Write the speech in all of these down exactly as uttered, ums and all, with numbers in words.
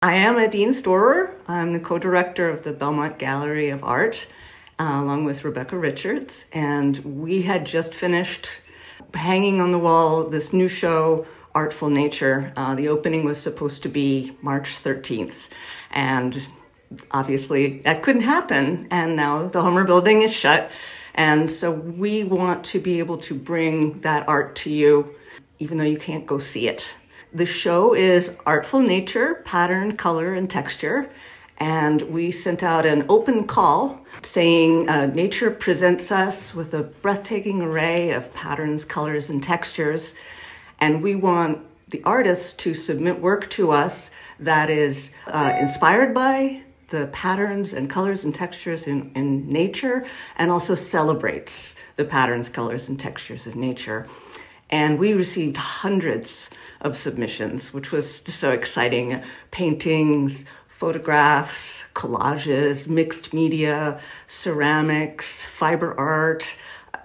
I am Nadine Storer. I'm the co-director of the Belmont Gallery of Art, uh, along with Rebecca Richards. And we had just finished hanging on the wall this new show, Artful Nature. Uh, the opening was supposed to be March thirteenth. And obviously that couldn't happen. And now the Homer building is shut. And so we want to be able to bring that art to you, even though you can't go see it. The show is Artful Nature, Pattern, Color, and Texture. And we sent out an open call saying uh, nature presents us with a breathtaking array of patterns, colors, and textures. And we want the artists to submit work to us that is uh, inspired by the patterns and colors and textures in, in nature, and also celebrates the patterns, colors, and textures of nature. And we received hundreds of submissions, which was just so exciting. Paintings, photographs, collages, mixed media, ceramics, fiber art,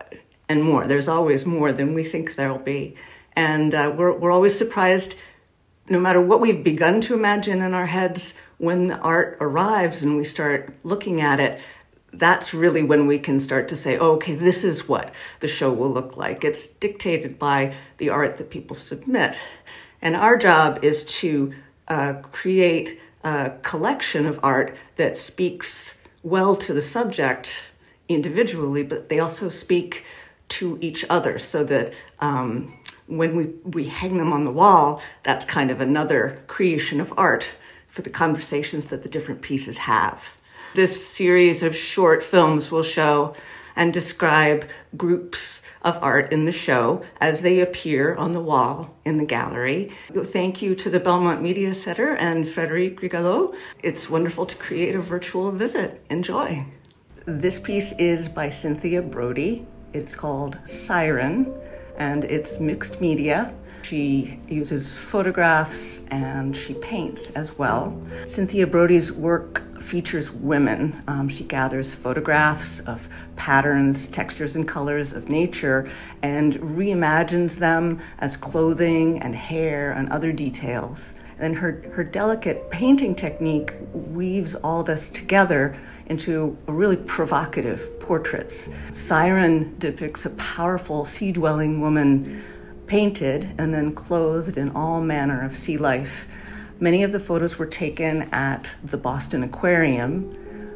and more. There's always more than we think there'll be. And uh, we're, we're always surprised, no matter what we've begun to imagine in our heads, when the art arrives and we start looking at it, that's really when we can start to say, oh, okay, this is what the show will look like. It's dictated by the art that people submit. And our job is to uh, create a collection of art that speaks well to the subject individually, but they also speak to each other, so that um, when we, we hang them on the wall, that's kind of another creation of art for the conversations that the different pieces have. This series of short films will show and describe groups of art in the show as they appear on the wall in the gallery. Thank you to the Belmont Media Center and Frédéric Rigalot. It's wonderful to create a virtual visit. Enjoy. This piece is by Cynthia Brody. It's called Siren, and it's mixed media. She uses photographs and she paints as well. Cynthia Brody's work features women. Um, she gathers photographs of patterns, textures, and colors of nature and reimagines them as clothing and hair and other details. And her, her delicate painting technique weaves all this together into really provocative portraits. Siren depicts a powerful sea-dwelling woman painted and then clothed in all manner of sea life. Many of the photos were taken at the Boston Aquarium.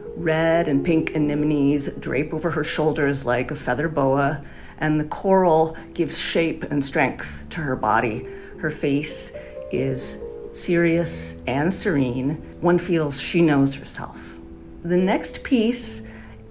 Red and pink anemones drape over her shoulders like a feather boa, and the coral gives shape and strength to her body. Her face is serious and serene. One feels she knows herself. The next piece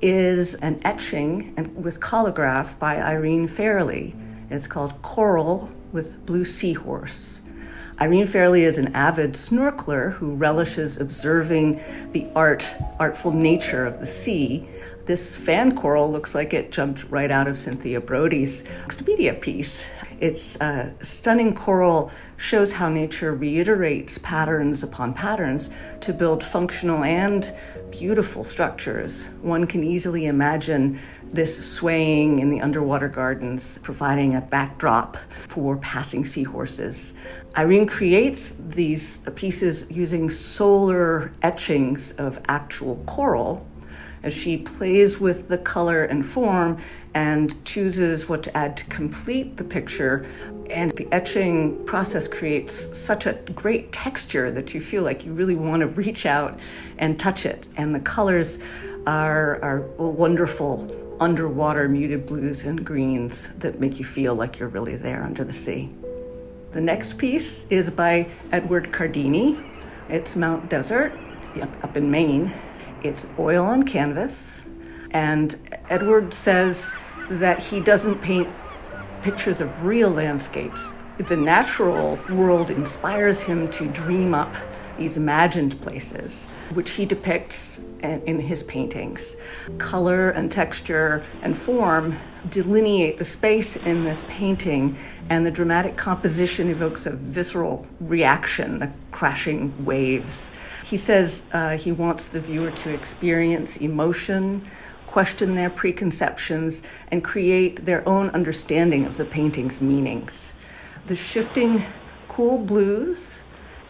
is an etching and with collograph by Irene Fairley. It's called Coral with Blue Seahorse. Irene Fairley is an avid snorkeler who relishes observing the art, artful nature of the sea. This fan coral looks like it jumped right out of Cynthia Brody's mixed media piece. Its uh, stunning coral shows how nature reiterates patterns upon patterns to build functional and beautiful structures. One can easily imagine this swaying in the underwater gardens, providing a backdrop for passing seahorses. Irene creates these pieces using solar etchings of actual coral as she plays with the color and form and chooses what to add to complete the picture. And the etching process creates such a great texture that you feel like you really want to reach out and touch it. And the colors are, are wonderful underwater muted blues and greens that make you feel like you're really there under the sea. The next piece is by Edward Cardini. It's Mount Desert up in Maine. It's oil on canvas, and Edward says that he doesn't paint pictures of real landscapes. The natural world inspires him to dream up these imagined places, which he depicts in his paintings. Color and texture and form delineate the space in this painting, and the dramatic composition evokes a visceral reaction, the crashing waves. He says uh, he wants the viewer to experience emotion, question their preconceptions, and create their own understanding of the painting's meanings. The shifting cool blues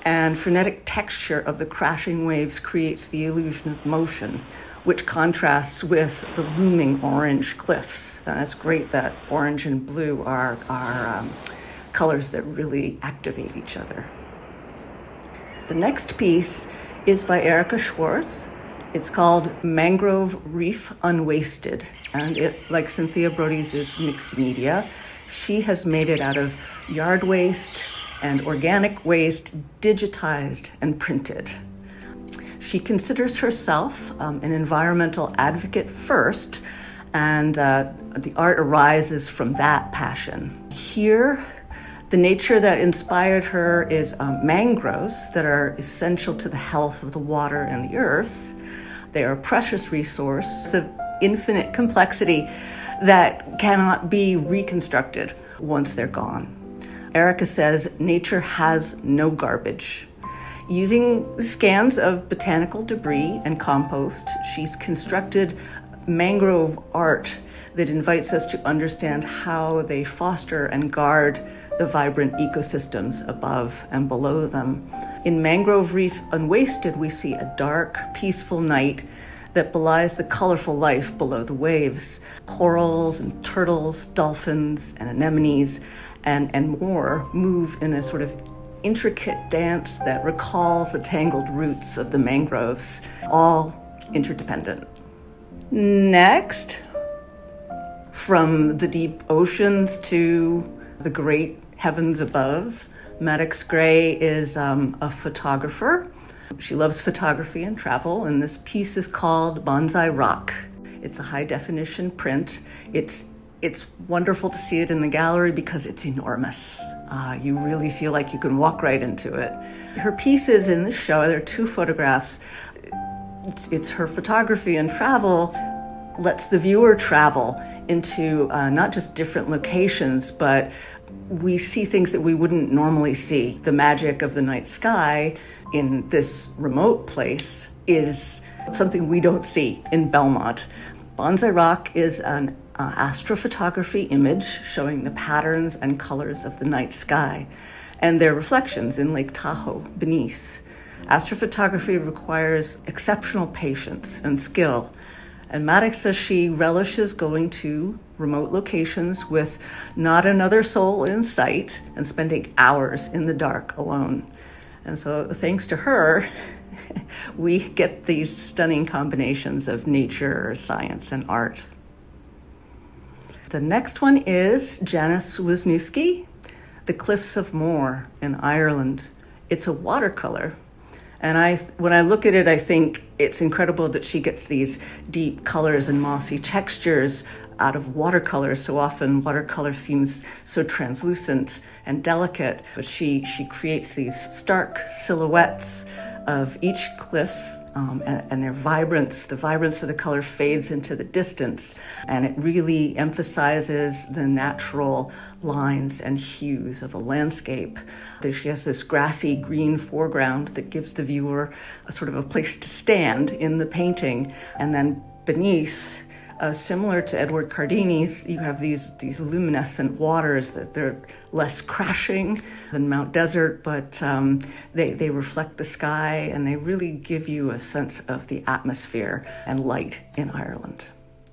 and frenetic texture of the crashing waves creates the illusion of motion, which contrasts with the looming orange cliffs. And it's great that orange and blue are, are um, colors that really activate each other. The next piece is by Erica Schwartz. It's called Mangrove Reef Unwasted, and it, like Cynthia Brody's, is mixed media. She has made it out of yard waste and organic waste, digitized and printed. She considers herself um, an environmental advocate first, and uh, the art arises from that passion. Here, the nature that inspired her is um, mangroves that are essential to the health of the water and the earth. They are a precious resource of infinite complexity that cannot be reconstructed once they're gone. Erica says nature has no garbage. Using scans of botanical debris and compost, she's constructed mangrove art that invites us to understand how they foster and guard the vibrant ecosystems above and below them. In Mangrove Reef Unwasted, we see a dark, peaceful night that belies the colorful life below the waves. Corals and turtles, dolphins and anemones and, and more move in a sort of intricate dance that recalls the tangled roots of the mangroves, all interdependent. Next, from the deep oceans to the great heavens above, Maddox Gray is um, a photographer. She loves photography and travel, and this piece is called Bonsai Rock. It's a high-definition print. It's It's wonderful to see it in the gallery because it's enormous. Uh, you really feel like you can walk right into it. Her pieces in the show, there are two photographs. It's, it's her photography and travel lets the viewer travel into uh, not just different locations, but we see things that we wouldn't normally see. The magic of the night sky in this remote place is something we don't see in Belmont. Bonsai Rock is an uh, astrophotography image showing the patterns and colors of the night sky and their reflections in Lake Tahoe beneath. Astrophotography requires exceptional patience and skill, and Maddox says she relishes going to remote locations with not another soul in sight and spending hours in the dark alone. And so thanks to her, we get these stunning combinations of nature, science, and art. The next one is Janice Wisniewski, The Cliffs of Moher in Ireland. It's a watercolor. And I, when I look at it, I think it's incredible that she gets these deep colors and mossy textures out of watercolor. So often watercolor seems so translucent and delicate, but she, she creates these stark silhouettes of each cliff, um, and, and their vibrance, the vibrance of the color fades into the distance, and it really emphasizes the natural lines and hues of a landscape. She has this grassy green foreground that gives the viewer a sort of a place to stand in the painting, and then beneath, Uh, similar to Edward Cardini's, you have these, these luminescent waters that they're less crashing than Mount Desert, but um, they, they reflect the sky and they really give you a sense of the atmosphere and light in Ireland.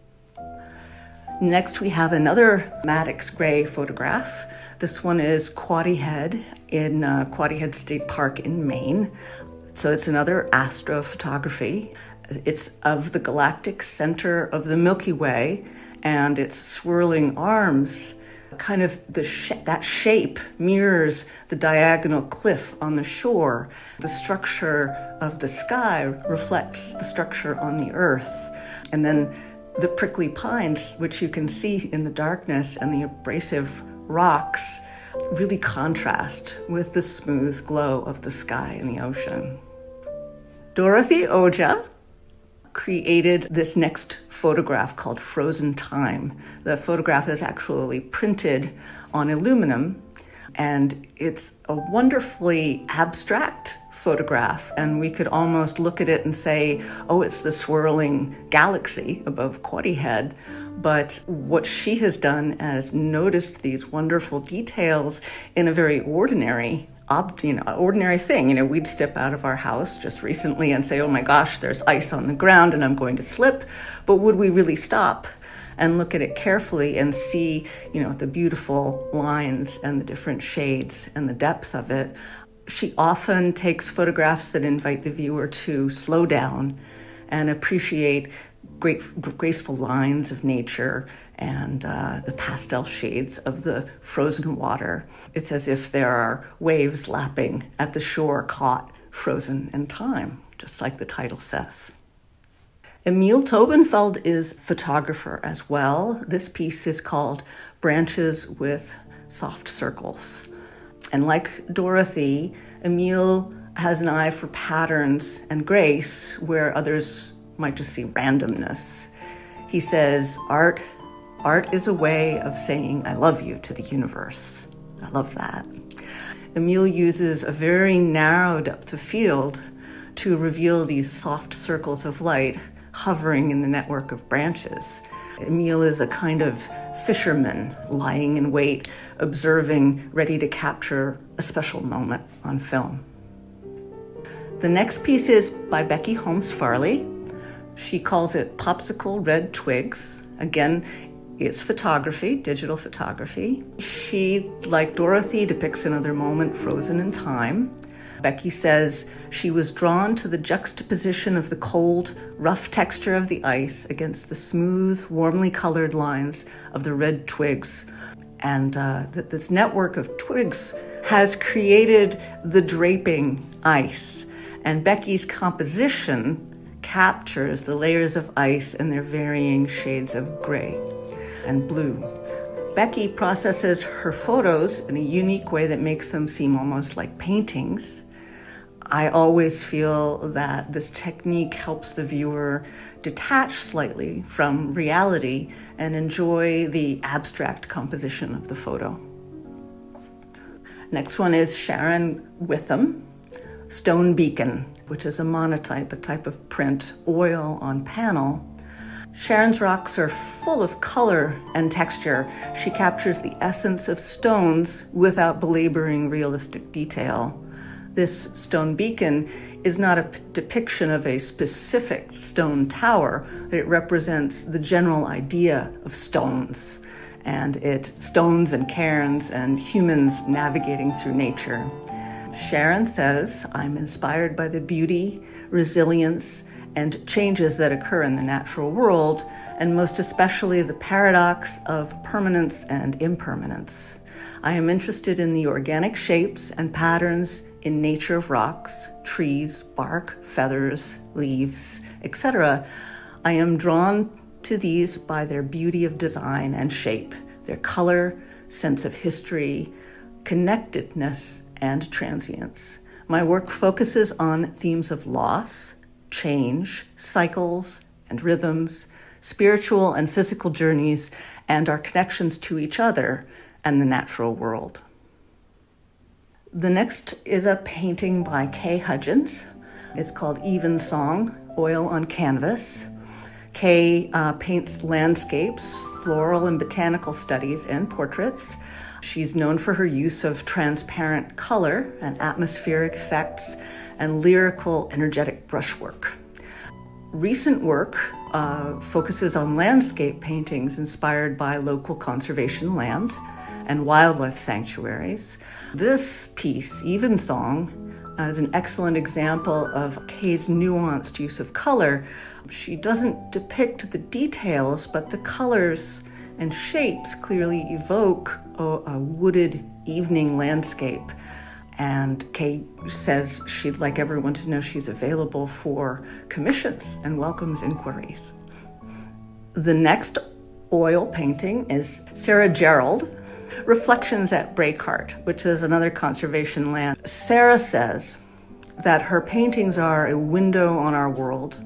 Next, we have another Maddox Gray photograph. This one is Quoddy Head in uh, Quoddy Head State Park in Maine. So it's another astrophotography. It's of the galactic center of the Milky Way, and its swirling arms, kind of the sh- that shape mirrors the diagonal cliff on the shore. The structure of the sky reflects the structure on the earth. And then the prickly pines, which you can see in the darkness, and the abrasive rocks really contrast with the smooth glow of the sky and the ocean. Dorothy Oja created this next photograph called Frozen Time. The photograph is actually printed on aluminum, and it's a wonderfully abstract photograph, and we could almost look at it and say, oh, it's the swirling galaxy above Quoddy Head. But what she has done is noticed these wonderful details in a very ordinary ob- you know, ordinary thing. You know, we'd step out of our house just recently and say, oh my gosh, there's ice on the ground and I'm going to slip. But would we really stop and look at it carefully and see, you know, the beautiful lines and the different shades and the depth of it? She often takes photographs that invite the viewer to slow down and appreciate great, graceful lines of nature and uh, the pastel shades of the frozen water. It's as if there are waves lapping at the shore, caught, frozen in time, just like the title says. Emil Tobenfeld is photographer as well. This piece is called Branches with Soft Circles. And like Dorothy, Emil has an eye for patterns and grace where others might just see randomness. He says, art, art is a way of saying I love you to the universe. I love that. Emil uses a very narrow depth of field to reveal these soft circles of light hovering in the network of branches. Emil is a kind of fisherman lying in wait, observing, ready to capture a special moment on film. The next piece is by Becky Holmes Farley. She calls it Popsicle Red Twigs. Again, it's photography, digital photography. She, like Dorothy, depicts another moment frozen in time. Becky says she was drawn to the juxtaposition of the cold, rough texture of the ice against the smooth, warmly colored lines of the red twigs. And uh, that this network of twigs has created the draping ice. And Becky's composition captures the layers of ice and their varying shades of gray and blue. Becky processes her photos in a unique way that makes them seem almost like paintings. I always feel that this technique helps the viewer detach slightly from reality and enjoy the abstract composition of the photo. Next one is Sharon Witham, Stone Beacon, which is a monotype, a type of print, oil on panel. Sharon's rocks are full of color and texture. She captures the essence of stones without belaboring realistic detail. This stone beacon is not a p- depiction of a specific stone tower. It represents the general idea of stones, and it stones and cairns and humans navigating through nature. Sharon says, I'm inspired by the beauty, resilience, and changes that occur in the natural world, and most especially the paradox of permanence and impermanence. I am interested in the organic shapes and patterns in nature of rocks, trees, bark, feathers, leaves, et cetera. I am drawn to these by their beauty of design and shape, their color, sense of history, connectedness, and transience. My work focuses on themes of loss, change, cycles and rhythms, spiritual and physical journeys, and our connections to each other and the natural world. The next is a painting by Kay Hudgens. It's called Even Song, Oil on Canvas. Kay uh, paints landscapes, floral and botanical studies, and portraits. She's known for her use of transparent color and atmospheric effects and lyrical, energetic brushwork. Recent work uh, focuses on landscape paintings inspired by local conservation land and wildlife sanctuaries. This piece, Even Song, uh, is an excellent example of Kay's nuanced use of color. She doesn't depict the details, but the colors and shapes clearly evoke a, a wooded evening landscape. And Kay says she'd like everyone to know she's available for commissions and welcomes inquiries. The next oil painting is Sarah Gerald, Reflections at Breakheart, which is another conservation land. Sarah says that her paintings are a window on our world.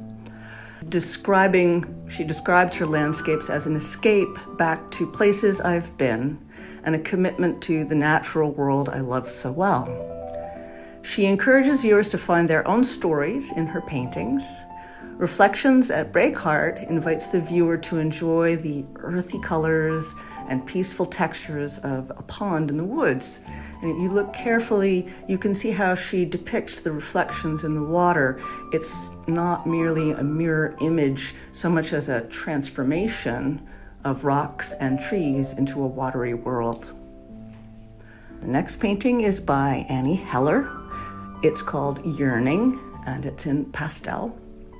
Describing, she describes her landscapes as an escape back to places I've been and a commitment to the natural world I love so well. She encourages viewers to find their own stories in her paintings. Reflections at Breakheart invites the viewer to enjoy the earthy colors and peaceful textures of a pond in the woods. And if you look carefully, you can see how she depicts the reflections in the water. It's not merely a mirror image so much as a transformation of rocks and trees into a watery world. The next painting is by Annie Heller. It's called Yearning, and it's in pastel.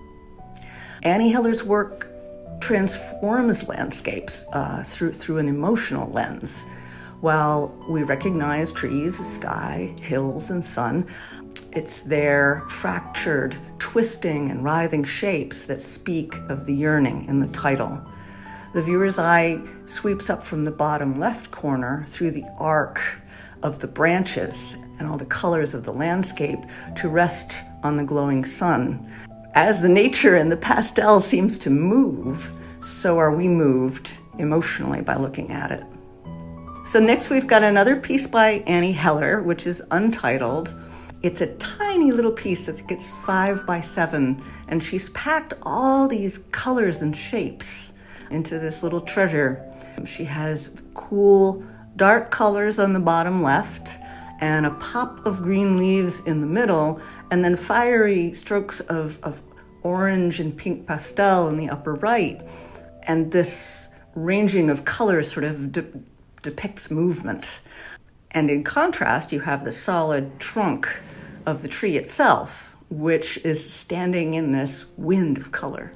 Annie Heller's work transforms landscapes uh, through, through an emotional lens. While we recognize trees, sky, hills, and sun, it's their fractured, twisting, and writhing shapes that speak of the yearning in the title. The viewer's eye sweeps up from the bottom left corner through the arc of the branches and all the colors of the landscape to rest on the glowing sun. As the nature in the pastel seems to move, so are we moved emotionally by looking at it. So next we've got another piece by Annie Heller, which is untitled. It's a tiny little piece, I think it's five by seven, and she's packed all these colors and shapes into this little treasure. She has cool, dark colors on the bottom left, and a pop of green leaves in the middle, and then fiery strokes of, of orange and pink pastel in the upper right. And this ranging of colors sort of de- depicts movement. And in contrast, you have the solid trunk of the tree itself, which is standing in this wind of color.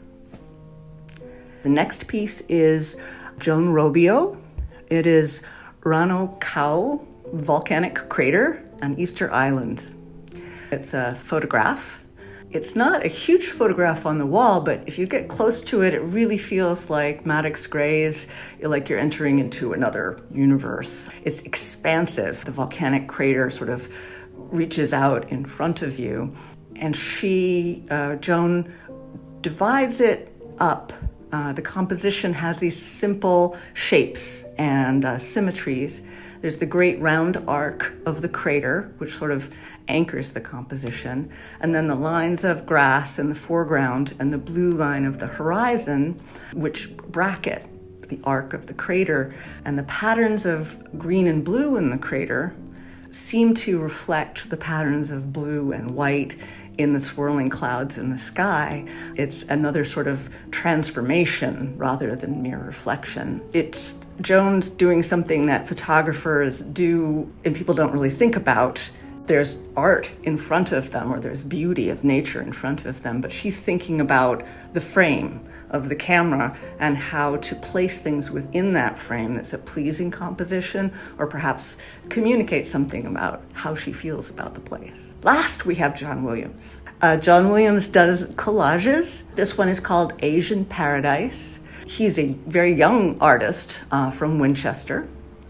The next piece is Joan Robio. It is Rano Kau volcanic crater on Easter Island. It's a photograph. It's not a huge photograph on the wall, but if you get close to it, it really feels like Maddox Gray's, like you're entering into another universe. It's expansive. The volcanic crater sort of reaches out in front of you, and she, uh, Joan, divides it up. Uh, the composition has these simple shapes and uh, symmetries. There's the great round arc of the crater, which sort of anchors the composition, and then the lines of grass in the foreground and the blue line of the horizon, which bracket the arc of the crater. And the patterns of green and blue in the crater seem to reflect the patterns of blue and white in the swirling clouds in the sky. It's another sort of transformation rather than mere reflection. It's Joan's doing something that photographers do and people don't really think about. There's art in front of them, or there's beauty of nature in front of them, but she's thinking about the frame of the camera and how to place things within that frame that's a pleasing composition, or perhaps communicate something about how she feels about the place. Last, we have John Williams. Uh, John Williams does collages. This one is called Asian Paradise. He's a very young artist uh, from Winchester.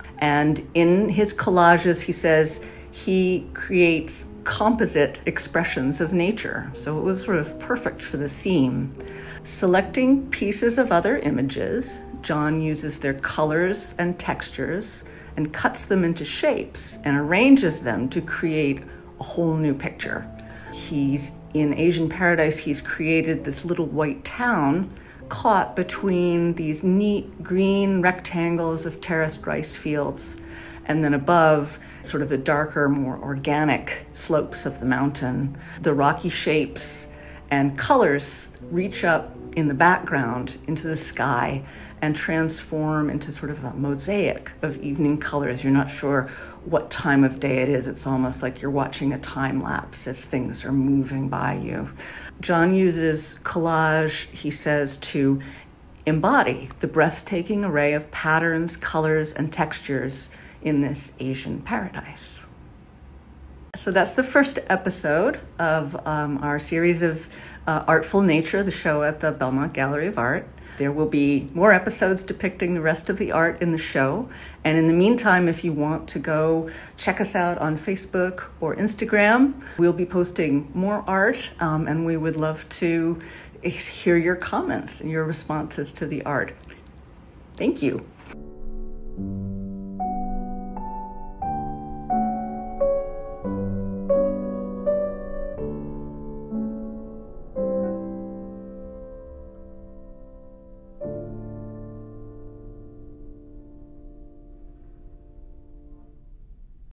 And in his collages, he says he creates composite expressions of nature. So it was sort of perfect for the theme. Selecting pieces of other images, John uses their colors and textures and cuts them into shapes and arranges them to create a whole new picture. He's in Asian Paradise, he's created this little white town caught between these neat green rectangles of terraced rice fields, and then above, sort of the darker, more organic slopes of the mountain. The rocky shapes and colors reach up in the background into the sky and transform into sort of a mosaic of evening colors. You're not sure what time of day it is. It's almost like you're watching a time lapse as things are moving by you. John uses collage, he says, to embody the breathtaking array of patterns, colors, and textures in this Asian paradise. So that's the first episode of um, our series of uh, Artful Nature, the show at the Belmont Gallery of Art. There will be more episodes depicting the rest of the art in the show. And in the meantime, if you want to go check us out on Facebook or Instagram, we'll be posting more art, um, and we would love to hear your comments and your responses to the art. Thank you.